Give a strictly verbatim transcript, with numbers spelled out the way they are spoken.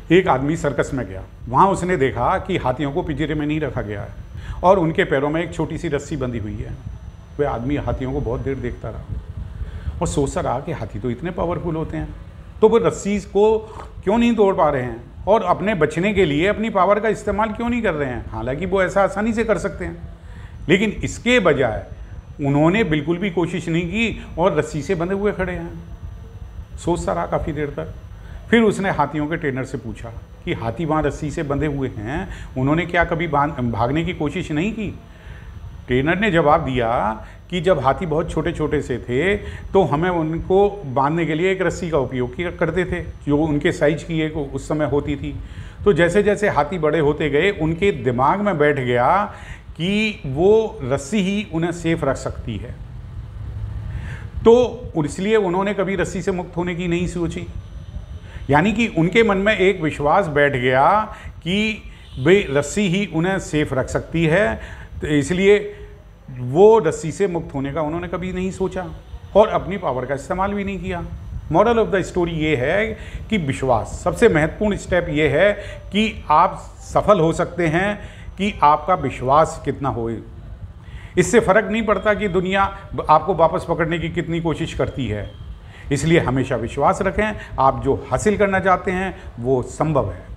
एक आदमी सर्कस में गया। वहाँ उसने देखा कि हाथियों को पिंजरे में नहीं रखा गया है और उनके पैरों में एक छोटी सी रस्सी बंधी हुई है। वह आदमी हाथियों को बहुत देर देखता रहा और सोचता रहा कि हाथी तो इतने पावरफुल होते हैं, तो वो रस्सी को क्यों नहीं तोड़ पा रहे हैं और अपने बचने के लिए अपनी पावर का इस्तेमाल क्यों नहीं कर रहे हैं। हालांकि वो ऐसा आसानी से कर सकते हैं, लेकिन इसके बजाय उन्होंने बिल्कुल भी कोशिश नहीं की और रस्सी से बंधे हुए खड़े हैं। सोचता रहा काफ़ी देर तक। फिर उसने हाथियों के ट्रेनर से पूछा कि हाथी वहाँ रस्सी से बंधे हुए हैं, उन्होंने क्या कभी भागने की कोशिश नहीं की। ट्रेनर ने जवाब दिया कि जब हाथी बहुत छोटे छोटे से थे तो हमें उनको बांधने के लिए एक रस्सी का उपयोग किया करते थे जो उनके साइज की एक उस समय होती थी। तो जैसे जैसे हाथी बड़े होते गए उनके दिमाग में बैठ गया कि वो रस्सी ही उन्हें सेफ रख सकती है, तो इसलिए उन्होंने कभी रस्सी से मुक्त होने की नहीं सोची। यानी कि उनके मन में एक विश्वास बैठ गया कि भाई रस्सी ही उन्हें सेफ रख सकती है, तो इसलिए वो रस्सी से मुक्त होने का उन्होंने कभी नहीं सोचा और अपनी पावर का इस्तेमाल भी नहीं किया। मॉरल ऑफ द स्टोरी ये है कि विश्वास सबसे महत्वपूर्ण स्टेप ये है कि आप सफल हो सकते हैं कि आपका विश्वास कितना हो। इससे फ़र्क नहीं पड़ता कि दुनिया आपको वापस पकड़ने की कितनी कोशिश करती है। इसलिए हमेशा विश्वास रखें, आप जो हासिल करना चाहते हैं वो संभव है।